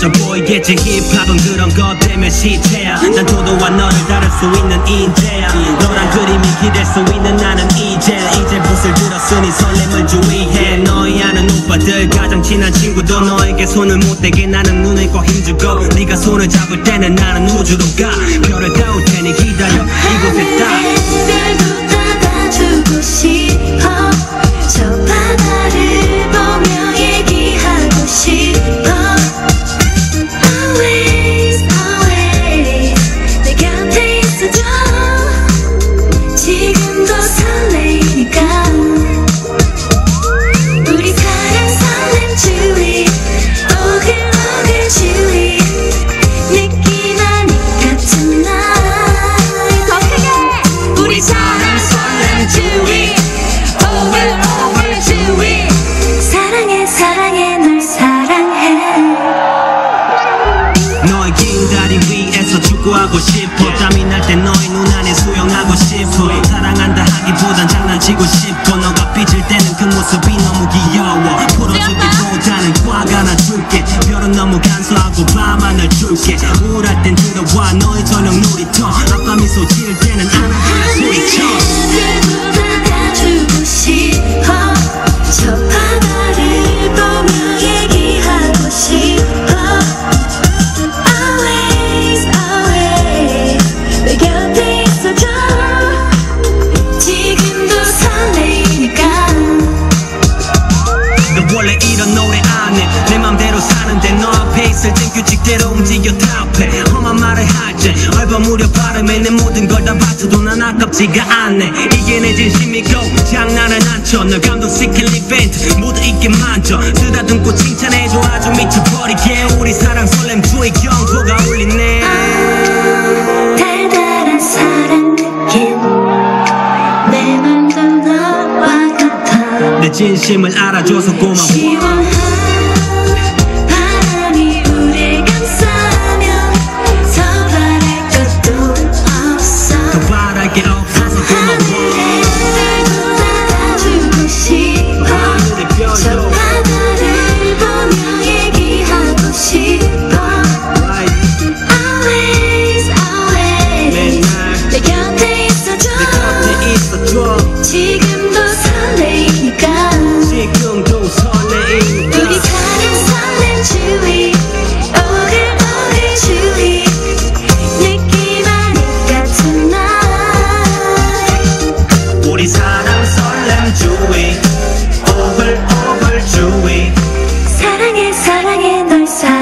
멋져 보이겠지. 힙합은 그런 것 때문에 시체야. 난 도도와 너를 다룰 수 있는 인재야. 너란 그림이 기댈 수 있는 나는 이제 붓을 들었으니 설렘을 주의해. 너희 아는 오빠들 가장 친한 친구도 너에게 손을 못 대게 나는 눈을 꼭 힘주고, 네가 손을 잡을 때는 나는 우주로 가. 별을 닿을 테니 기다려 이곳에 딱. 별도 닫아주고 싶어. 저 바다를 보며 얘기하고 싶어. Always always 내 곁에 있어줘. 지금도 설레니까. 우리 사랑 설렘 주위 오글오글 주위 느끼나니 같은 날. 더 크게. 우리 사랑 설렘 주위 오글오글 주위 사랑해 사랑해 널 사랑해. 너의 긴 다리 위에서 축구하고 싶어. 땀이 날 때 너의 눈 안에 수영하고 싶어. 사랑한다 하기보단 장난치고 싶어. 너가 삐질 때는 그 모습이 너무 귀여워. 풀어주기보다는 꽉 안아줄게. 별은 너무 간소하고 밤하늘 줄게. 우울할 땐 들어와 너의 저녁 놀이터. 아빠 미소 지을 때는 안아주려 소리쳐. 별도 닫아주고 싶어. 저 바다를 보며 얘기하고 싶어. Always always 내 곁에 있어줘. 지금도 설레니까. 너 원래 이런 노래 안 해. 내 맘대로 사는데 너 앞에 있을 땐 규칙대로 움직여 답해. 험한 말을 할 때 얼버무려 발음에 내 모든 걸 다 바쳐도 난 아깝지가 않네. 이게 내 진심이고 장난은 안 쳐. 널 감동시킬 이벤트 모두 있게 만져. 쓰다듬고 칭찬해줘 아주 미쳐버리게. 우리 사랑 설렘 주의 경보가 울리네. 달달한 사랑 느낌 내 맘도 너와 같아. 내 진심을 알아줘서 고마워. 시원한 바람이 우릴 감싸면 더 바랄 것도 없어. 더 바랄 게 없어서 고마워. 별도 닫아주고 싶어. 저 바다를 보며 얘기하고 싶어. Always always 내 곁에 있어줘. 지금도 설레니까. 지금도 설레니까. 우리 사랑 설렘 주위 오글오글 주위 느끼나니 같은 날. 우리 사랑 설렘 주위 오글오글 주위 사랑해 사랑해 널 사랑해.